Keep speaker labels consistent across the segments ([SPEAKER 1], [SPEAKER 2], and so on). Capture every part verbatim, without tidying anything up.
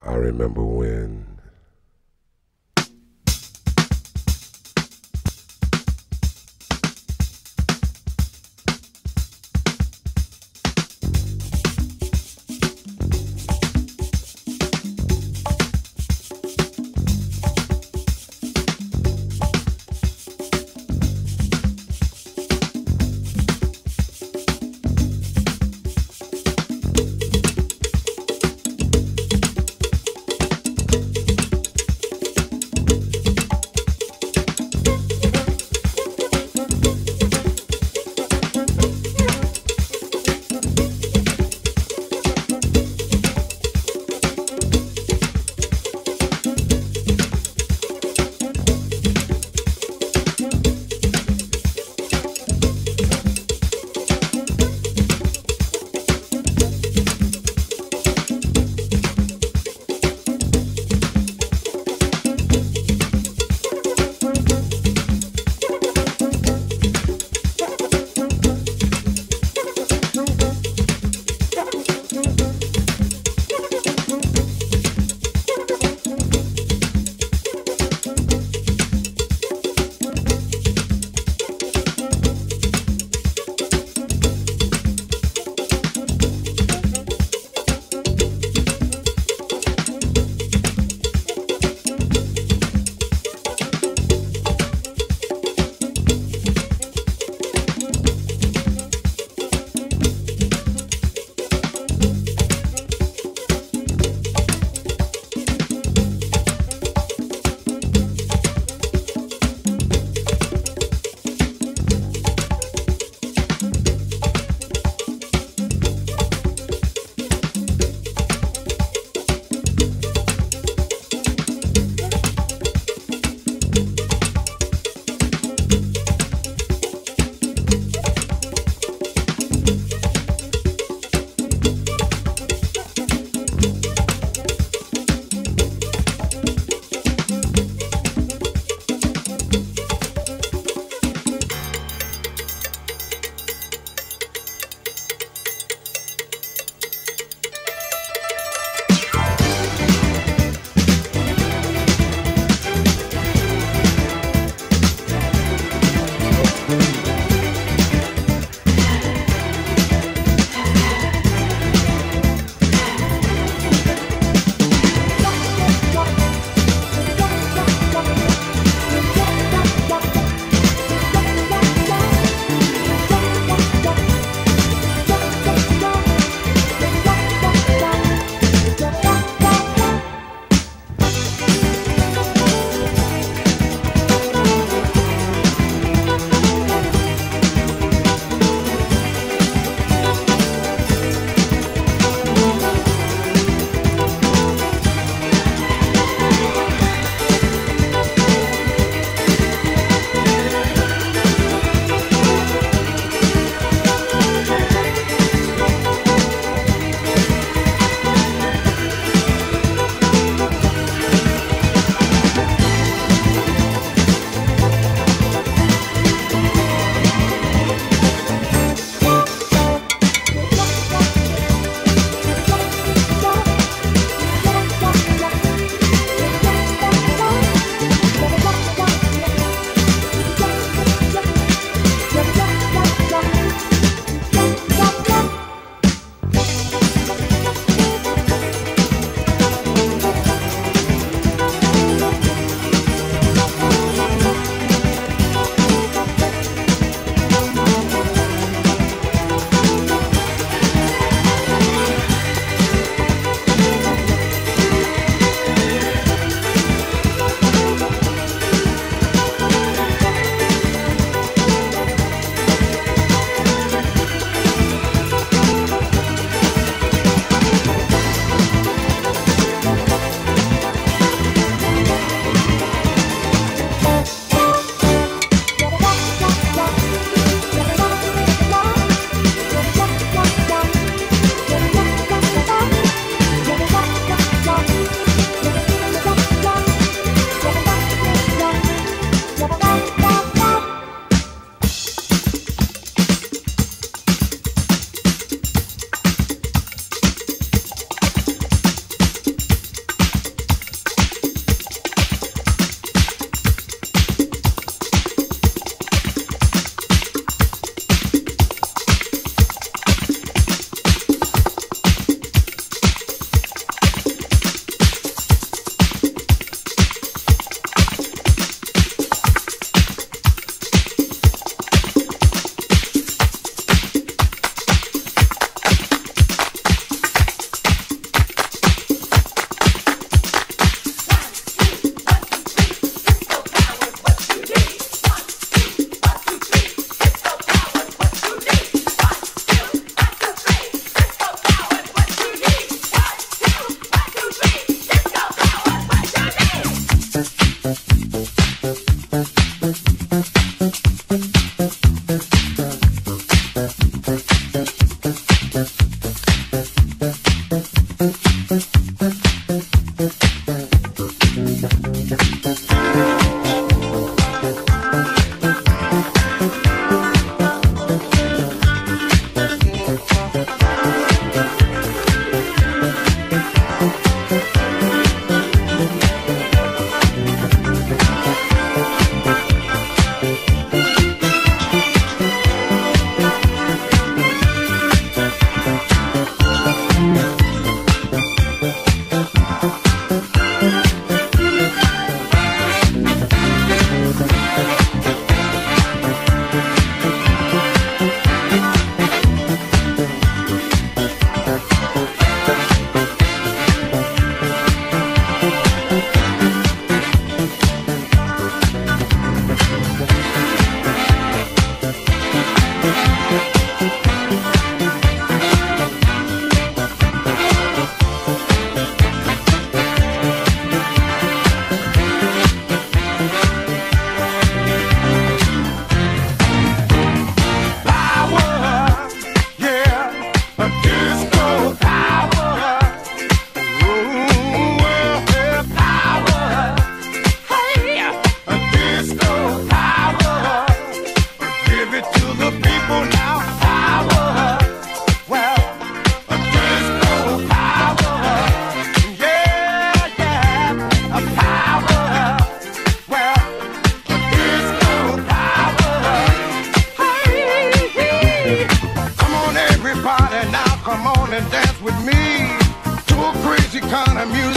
[SPEAKER 1] I remember when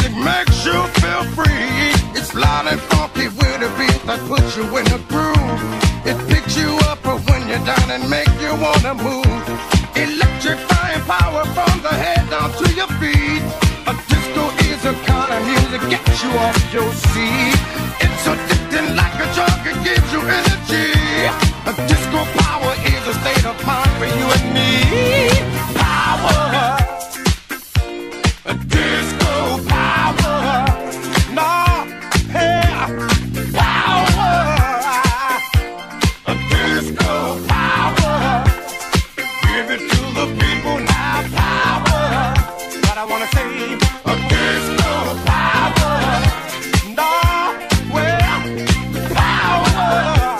[SPEAKER 1] It makes you feel free. It's loud and funky with a beat that puts you in the groove. It picks you up when you're down and make you wanna move. Electrifying power from the head down to your feet. A disco is a kind of music gets you off your seat. It's addicting like a drug, it gives you energy. A disco power is a state of mind for you and me. Power. A disco power. No, yeah. Power. A disco power. Give it to the people now. Power. What I wanna say. A disco power. No, well, power.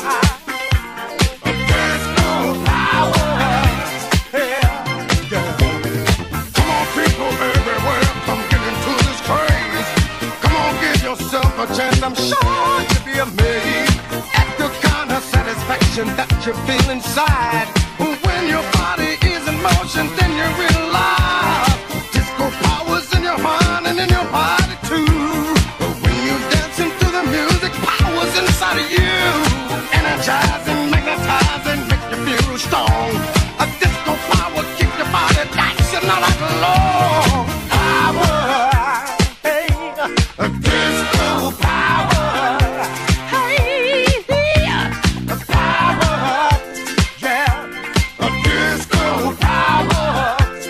[SPEAKER 1] A disco power. Yeah, yeah. Come on, people everywhere, come get into this craze. Come on, give yourself a chance, I'm sure you'll be amazed at the kind of satisfaction that you feel inside. When your body is in motion, then you realize disco power's in your mind and in your body too. But when you're dancing to the music, power's inside of you. Energizing, magnetizing, make you feel strong. A disco power, keep your body dancing all night long. Power, hey, a disco power, hey, a power, yeah, a disco power.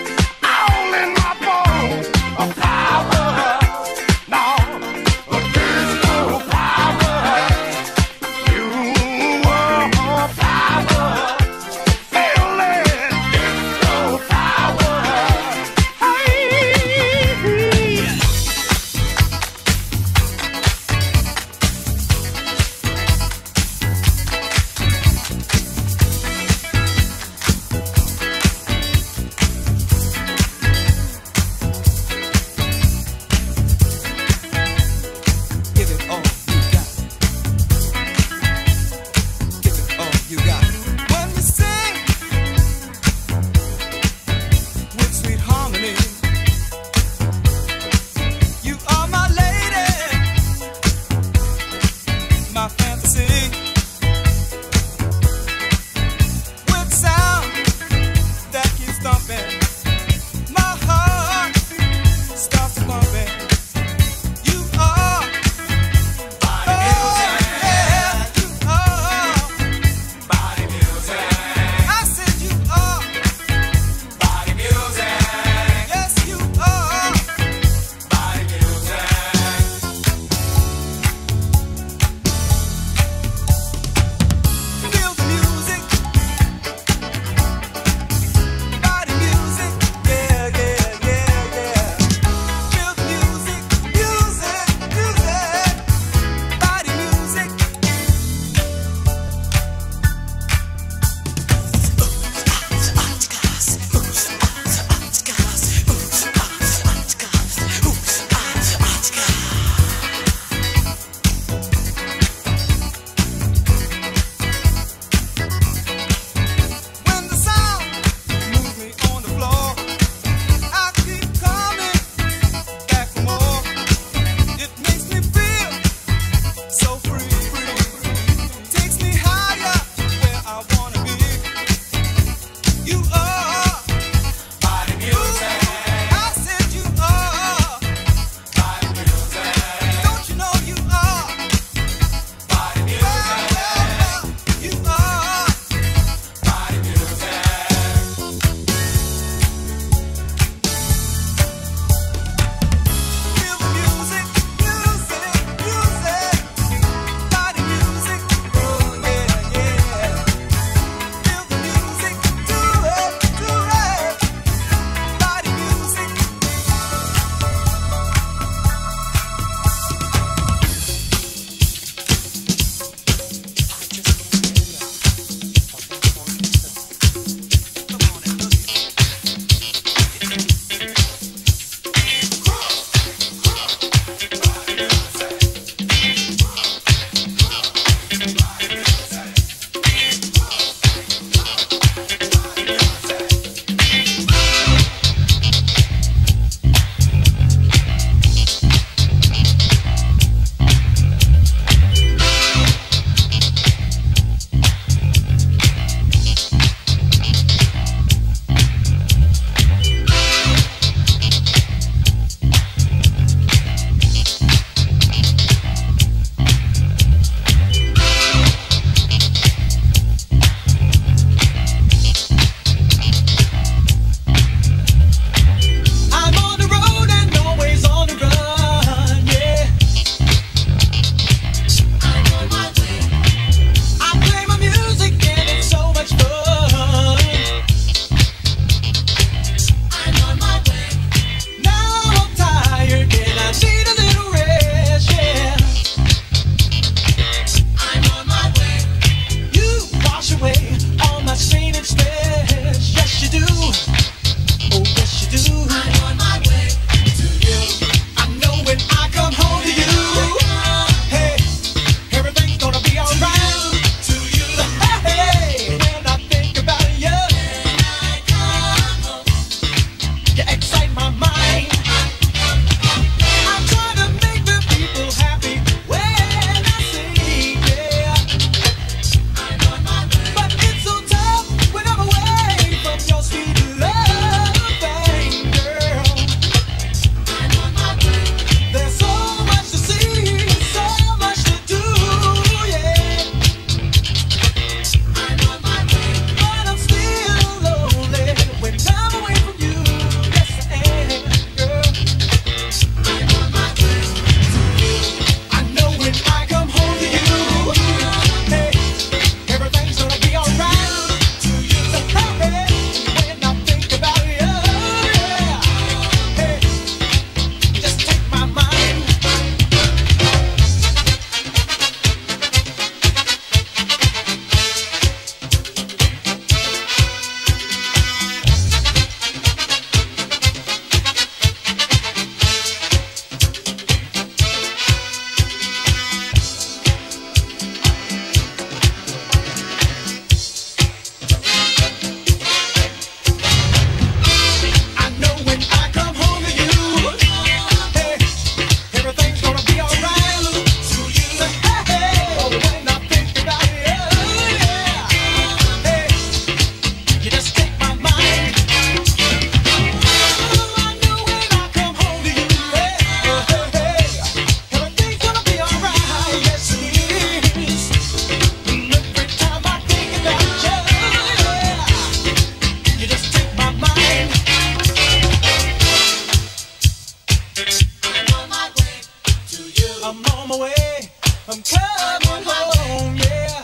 [SPEAKER 2] my way. I'm coming home, yeah.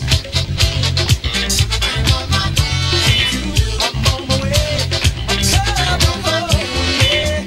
[SPEAKER 2] I'm on my way. I'm coming home, yeah.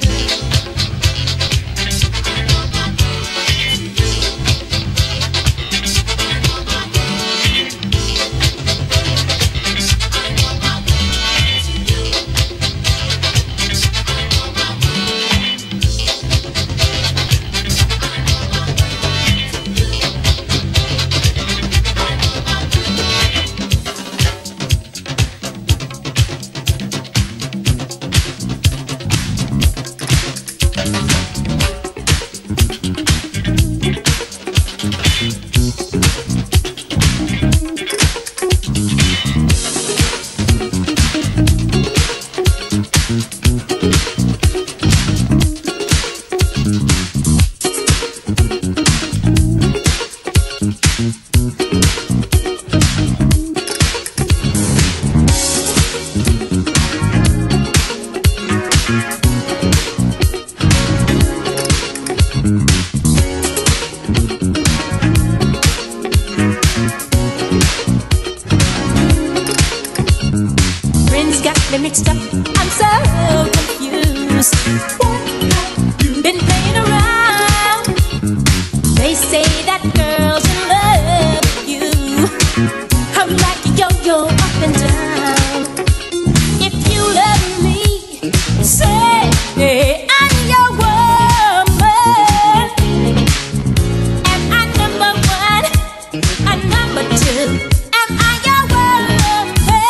[SPEAKER 3] Friends got me mixed up, I'm so confused. What have you been playing around? They say that girls in love with you. I'm like a yo-yo up and down. If you love me, say I'm your woman. Am I number one? I'm number two. Am I your woman?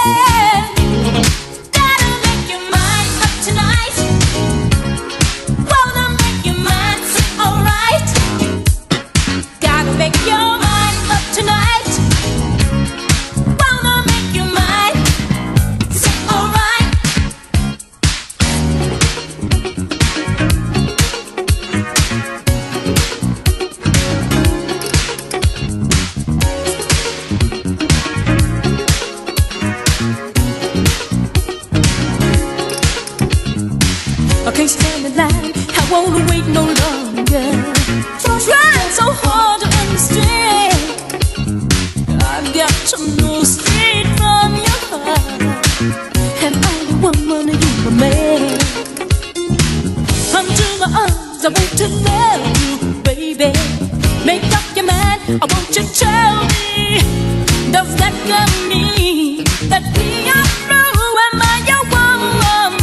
[SPEAKER 3] Gotta make your mind up tonight. Wanna make your mind say alright. Gotta make your mind up tonight. Wanna make your mind say alright. I can't stand the line, I won't wait no longer. Trying so hard to understand. I've got to know straight from your heart. Am I the woman or you a man? Come to my arms, I want to love you, baby. Make up your mind, I want you to tell me. Does that girl mean that we are through? Am I your woman?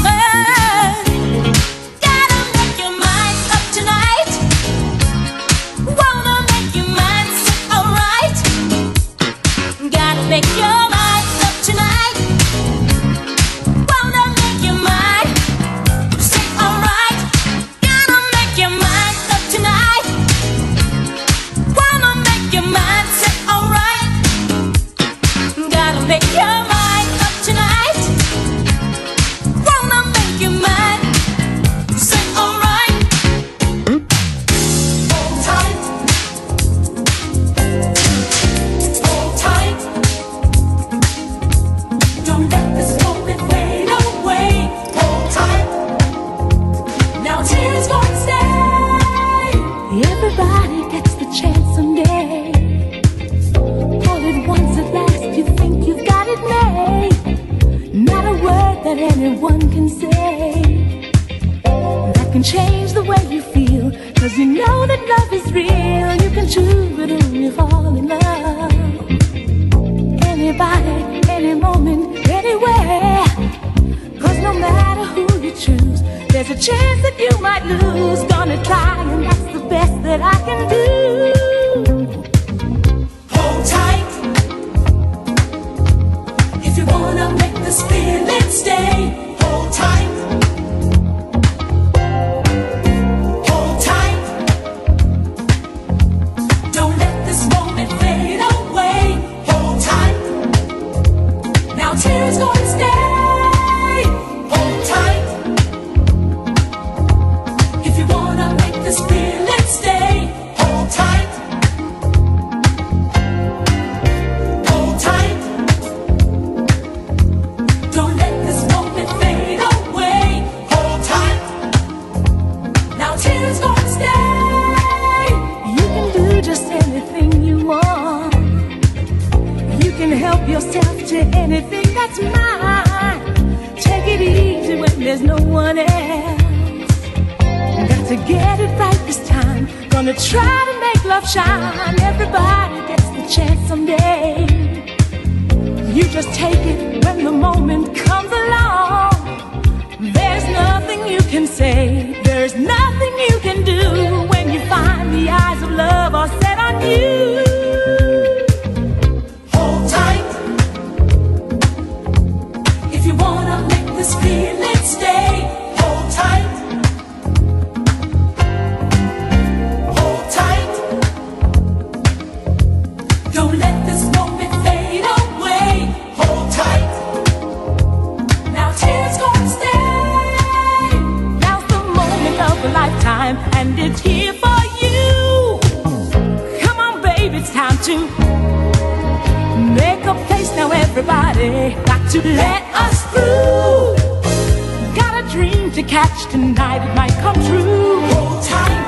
[SPEAKER 3] Gotta make your mind up tonight. Wanna make your mind say alright. Gotta make your mind up tonight. Wanna make your mind say alright. Gotta make your mind up tonight. Wanna make your mind say alright. Gotta make your mind up tonight. Wanna make your mind say alright.
[SPEAKER 2] Hold tight. Hold tight. Don't let this moment fade away. Hold tight. Now tears gonna stay.
[SPEAKER 3] Everybody gets the chance someday. All at once at last you think you've got it made. Not a word that anyone can say that can change the way you feel. Cause you know that love is real. You can choose it when you fall in love. Anybody, any moment, anywhere. Cause no matter who you choose, there's a chance that you might lose. Gonna try and that's the best that I can do.
[SPEAKER 2] Hold tight. If you wanna make this feeling stay, hold tight. Hold tight. Don't let this moment fade away. Hold tight. Now tears gonna stay. Hold tight. If you wanna make this feeling
[SPEAKER 3] there's no one else. Got to get it right this time. Gonna try to make love shine. Everybody gets the chance someday. You just take it when the moment comes along. There's nothing you can say, there's nothing you can do when you find the eyes of love are set on you. Hold tight if you wanna make this feeling stay. Hold tight, hold tight. Don't let this moment fade away. Hold tight. Now tears gonna stay. Now's the moment of a lifetime, and it's here for you. Come on, baby, it's time to make a place now. Everybody got to let us through. Got a dream to catch tonight, it might come true. Hold tight.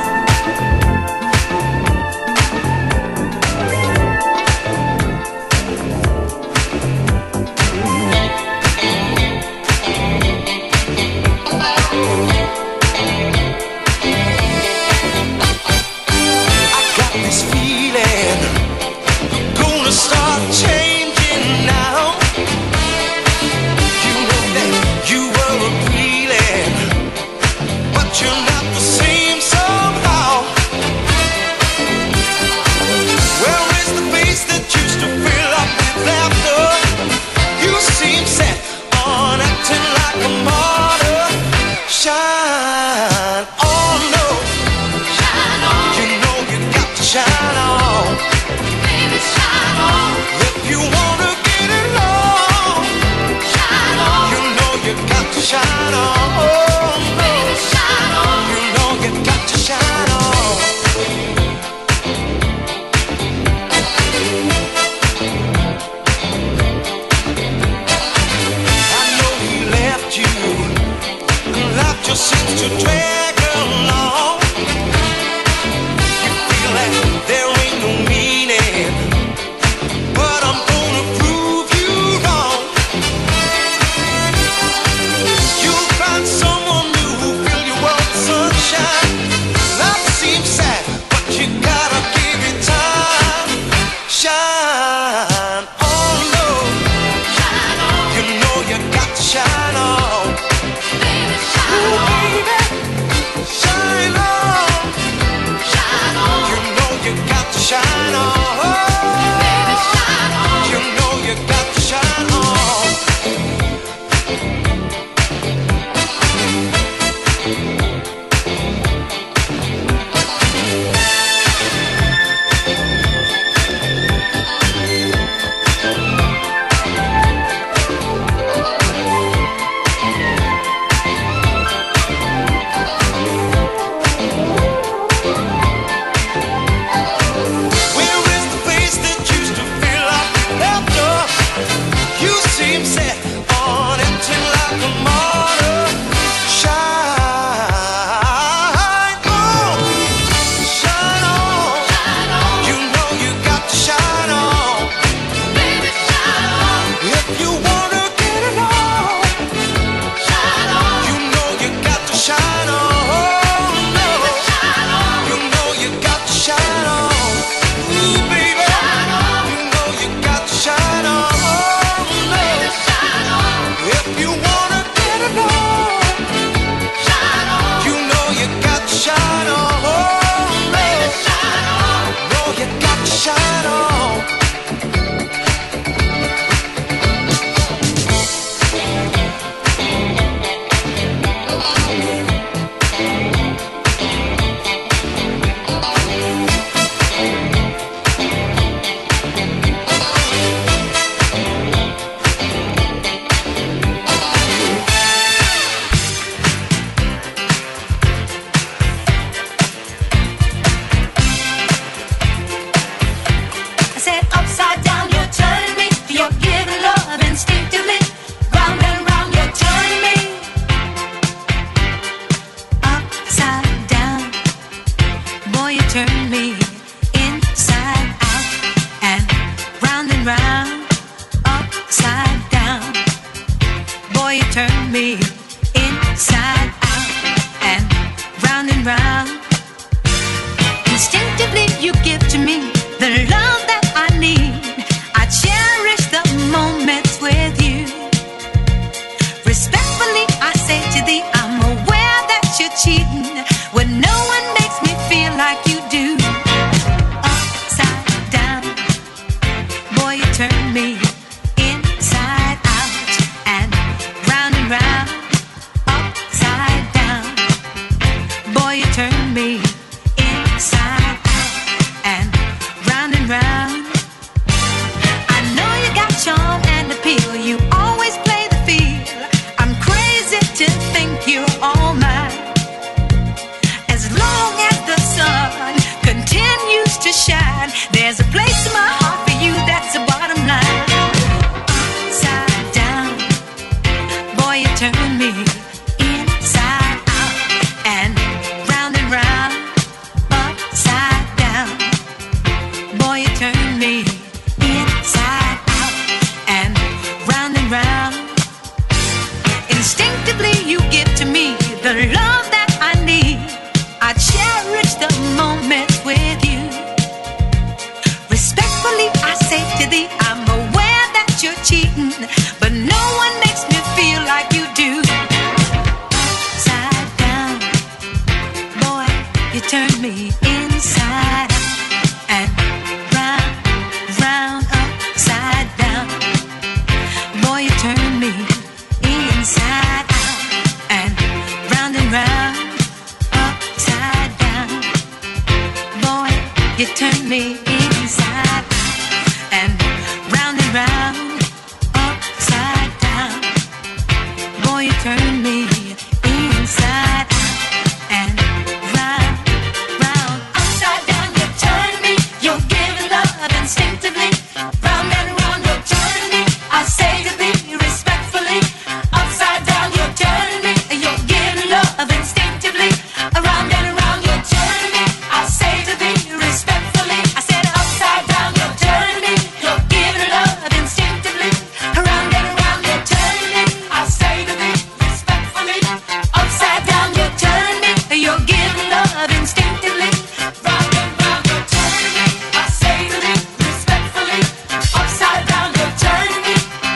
[SPEAKER 4] There's a place in my heart for you, that's the bottom line. Upside down, boy, you turn me inside out and round and round. Upside down, boy, you turn me inside out and round and round. Instinctively you give to me the love that I need. I cherish the moments with you. Respectfully I say to thee, I'm aware that you're cheating, but no one makes me feel like you do. Upside down, boy, you turn me inside out and round, round, upside down. Boy, you turn me inside out and round and round, upside down. Boy, you turn me inside out and round and round, upside down. Boy, you turn me inside out and round, round, upside down. You turn me, you're giving love instinctively. Round and round, you're turning me. I say to thee respectfully, upside down, you're turning me. You're giving love instinctively. Around and around, you're turning me. I say to thee respectfully, I said upside down, you're turning me. You're giving love instinctively. Around and around, you're turning me. I say to thee respectfully, upside down, you're turning me. You're giving love instinctively. Round and round, you're turning me. I say to thee respectfully, upside down, you're turning me.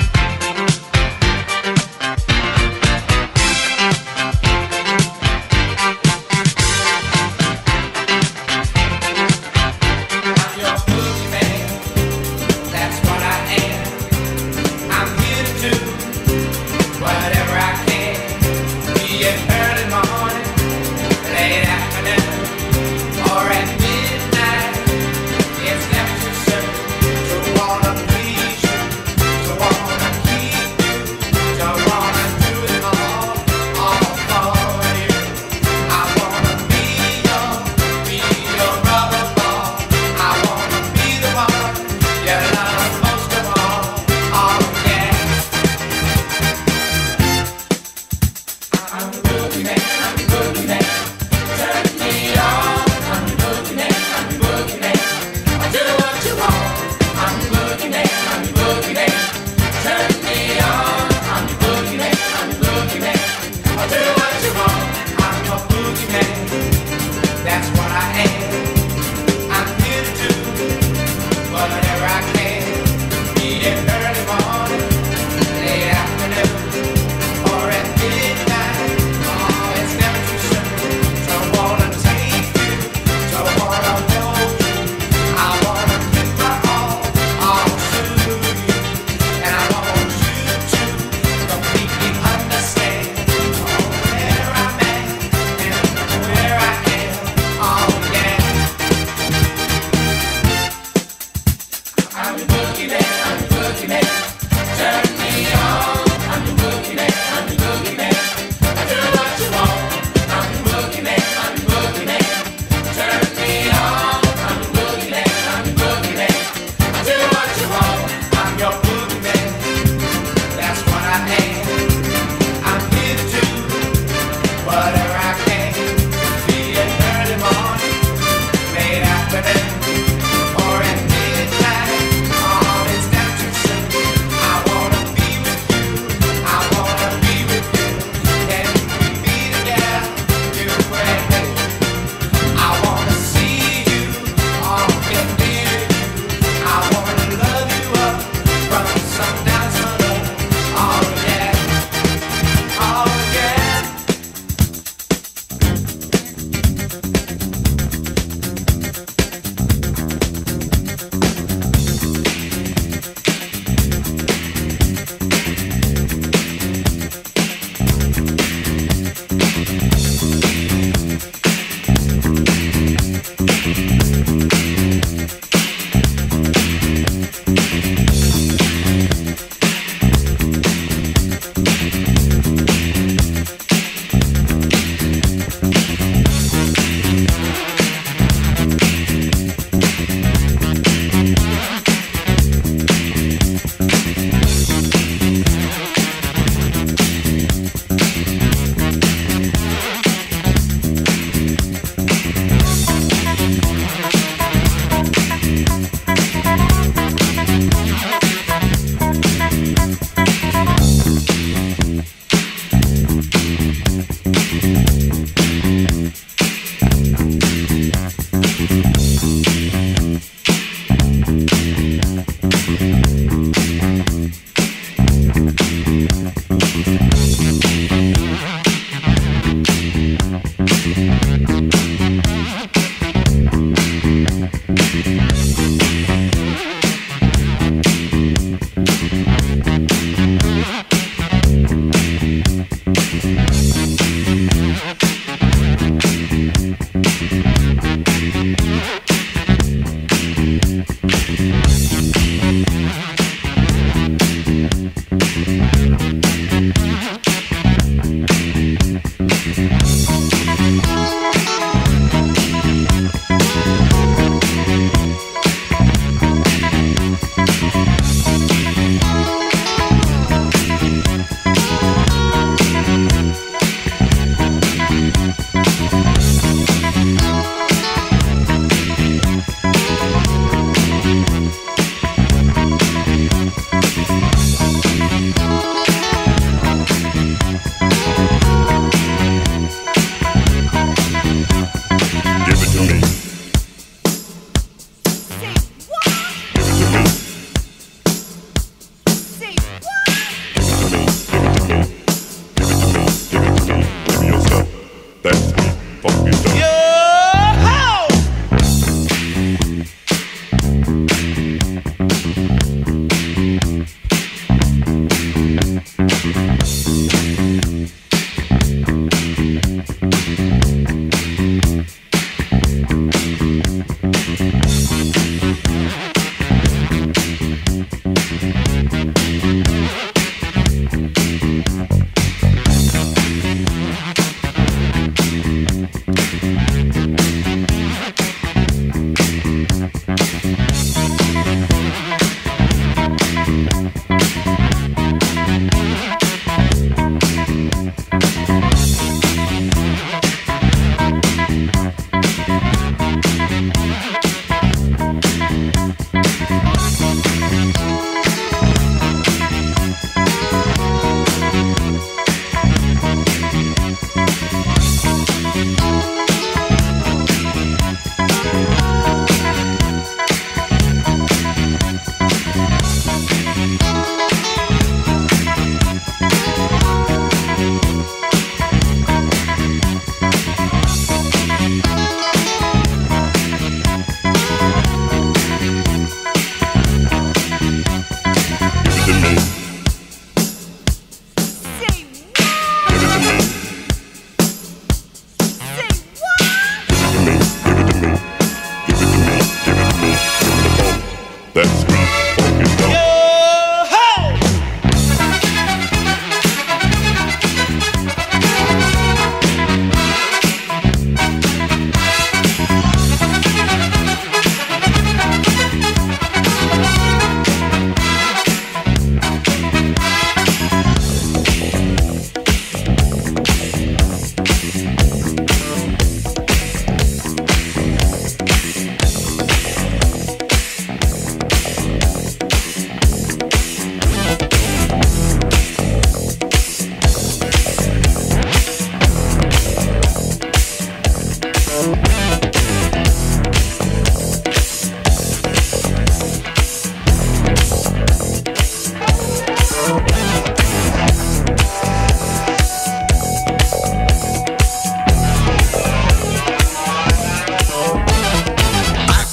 [SPEAKER 5] I'm your boogeyman, that's what I am. I'm here to do whatever I can. Be it early morning, late afternoon, or at midnight. It's never too soon to wanna please you, to wanna keep you, to wanna do it all, all for you. I wanna be your, be your rubber ball. I wanna be the one you love most of all. Oh yeah. I'm the boogeyman, I'm the boogeyman. Turn me on. I'm the boogeyman, I'm the boogeyman. I do what you want. I'm the boogeyman, I'm the boogeyman. Turn me on. I'm the boogeyman, I'm the boogeyman. I do what you want. I'm your boogeyman. That's what I am. I'm here to do whatever I can. Be it early morning, late afternoon, or at midnight. Oh, it's never too soon to wanna take you, to wanna hold you. I wanna give my all, all to you, and I want you to completely understand where I'm at and where I am. Oh yeah. I'm the boogeyman, I'm the boogeyman. Turn me on. I'm the boogeyman, I'm the boogeyman. I do what you want. I'm the boogeyman, I'm the boogeyman. Turn me on. I'm the boogeyman, I'm the boogeyman. I do what you want. I'm your boogeyman. That's what I am. I'm here to do whatever I can. Be it early morning, late afternoon, or at midnight. Oh, it's never too soon. I wanna be with you. I wanna be with you. Can we be together? You and me. I wanna see you all get near you. I wanna love you up from sundown to love. Oh yeah. Oh yeah.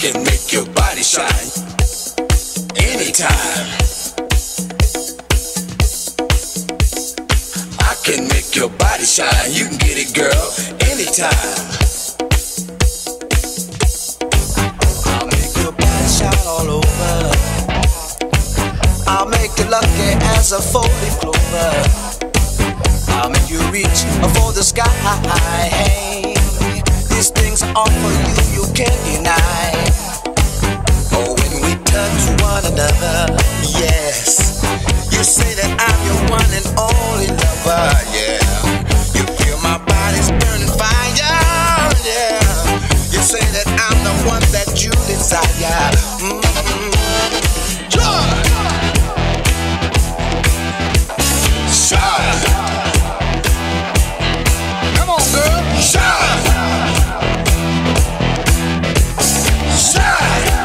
[SPEAKER 6] can make your body shine anytime. I can make your body shine. You can get it, girl, anytime. I'll make your body shine all over. I'll make you lucky as a four-leaf clover. I'll make you reach for the sky. Hey, these things are for you, you can't deny. Oh, when we touch one another, yes, you say that I'm your one and only lover, yeah. You feel my body's burning fire, yeah. You say that I'm the one that you desire. Mm-hmm. Joy! Shine! Come on, girl, shine! Shine!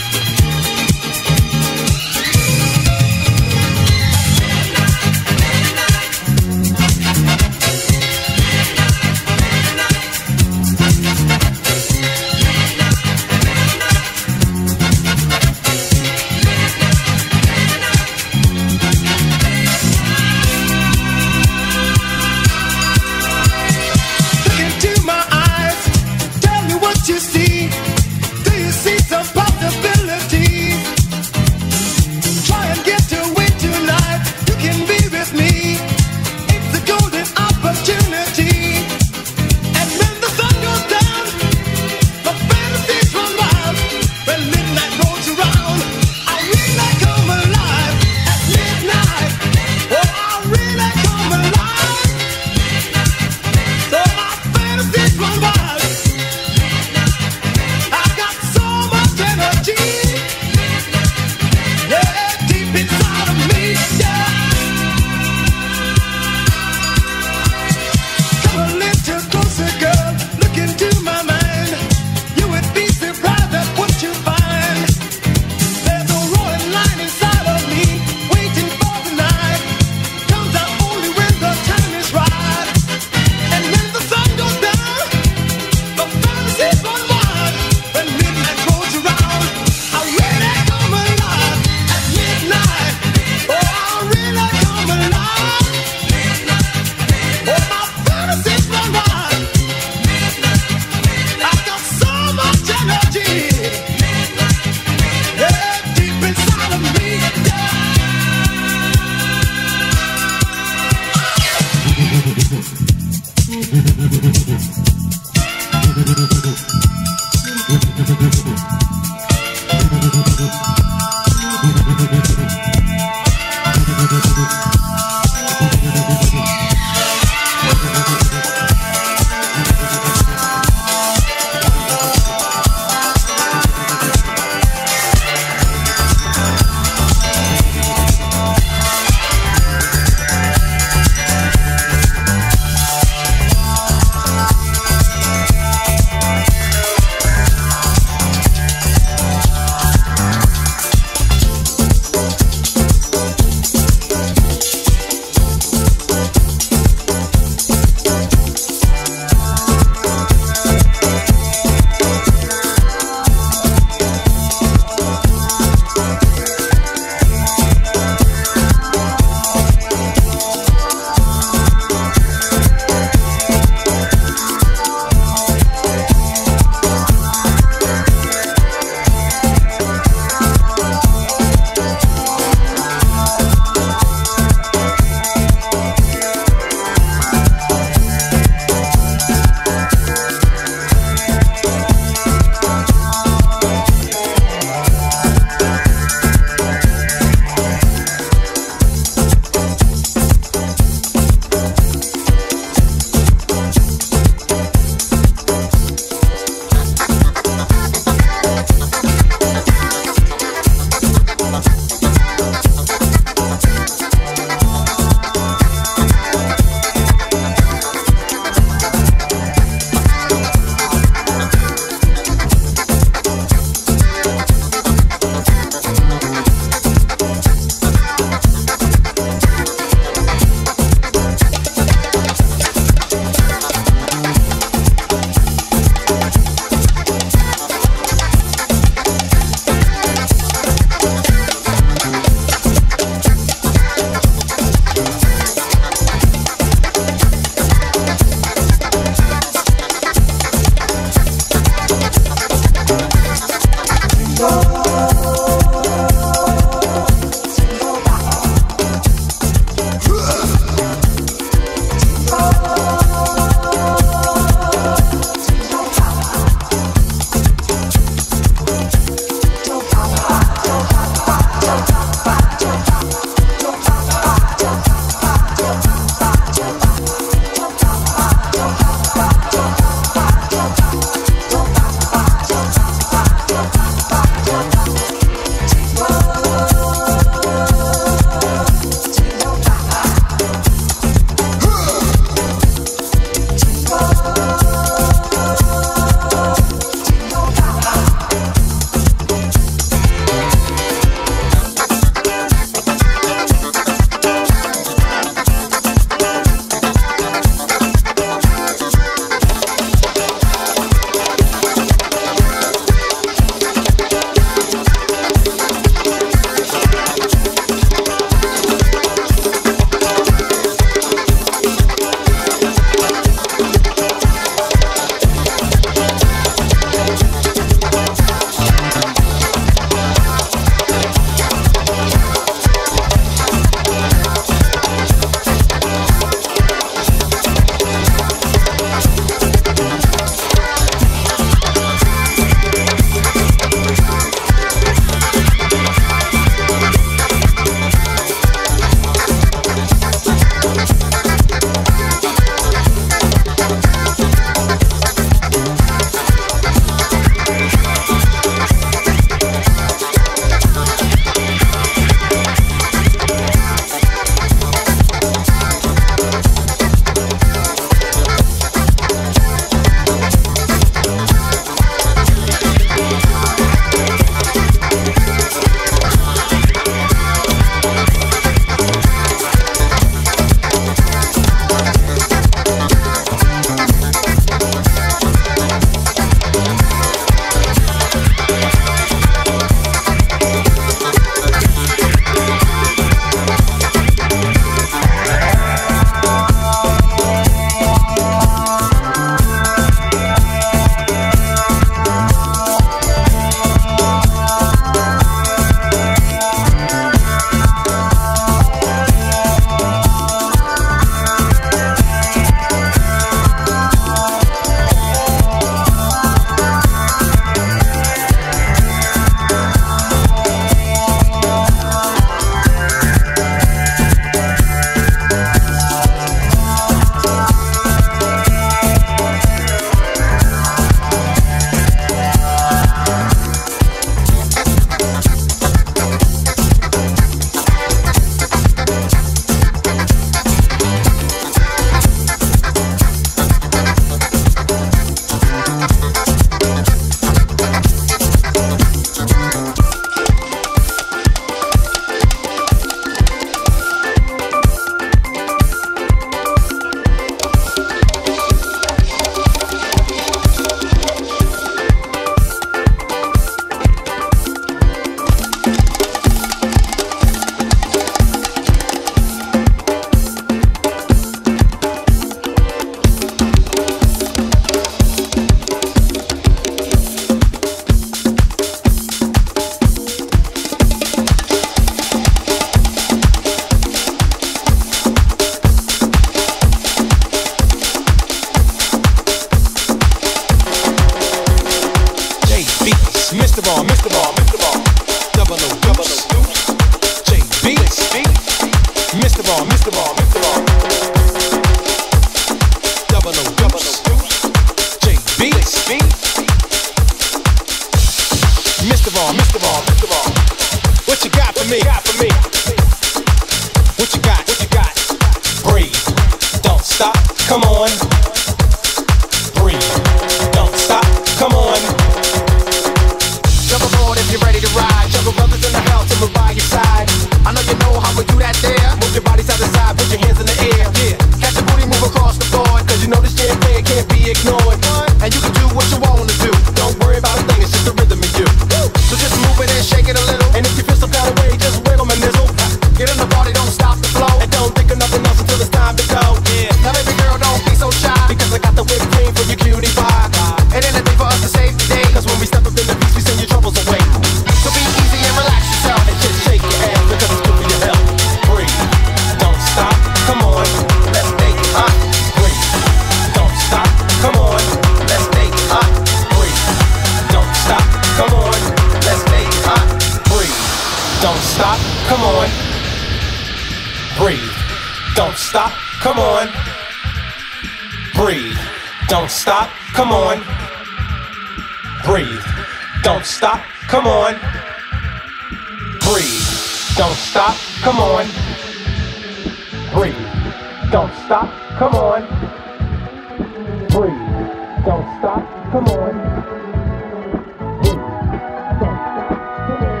[SPEAKER 7] stop, come on. Breathe, don't stop, come on.
[SPEAKER 8] Jump aboard if you're ready to ride. Jump brothers in the house and we're by your side. I know you know how we do that there. Move your body side to side, put your hands in the air. Yeah, catch your booty, move across the board. Cause you know this champagne can't be ignored. And you can do what you want to do. Don't worry about a thing, it's just the rhythm in you. So just move it and shake it a little. And if you feel some kind of way, just wiggle my nizzle. Get in the party, don't stop the flow. And don't think of nothing else until it's time to go. Yeah, now baby girl, don't be so shy. Because I got the whipped cream for your cutie pie. And then a day for us to save the day. Cause when we step up in the beach, we send your troubles away. So be easy and relax yourself. And just shake your ass because it's good for your health.
[SPEAKER 7] Breathe, don't stop, come on. Let's make it hot. Breathe, don't stop, come on. Let's make it hot. Breathe, don't stop, come on. Let's make it hot. Breathe, don't stop, come on. Breathe, don't stop, come on. Breathe, don't stop, come on. Breathe, don't stop, come on. Breathe, don't stop, come on. Breathe, don't stop, come on. Breathe, don't stop, come on. Breathe, don't stop, come on.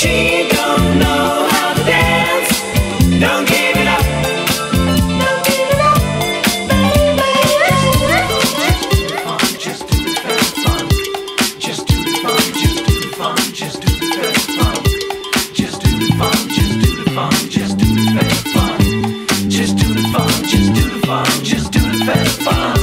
[SPEAKER 5] She don't know how to dance. Don't give it up. Don't give it up, baby. Just do the funk. Just do the funk. Just do the funk. Just do the funk. Just do the funk. Just do the funk. Just do the funk. Just do the funk. Just do the funk. Just do the funk.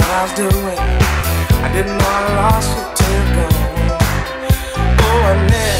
[SPEAKER 9] I didn't know I lost it till gone. Oh, Annette,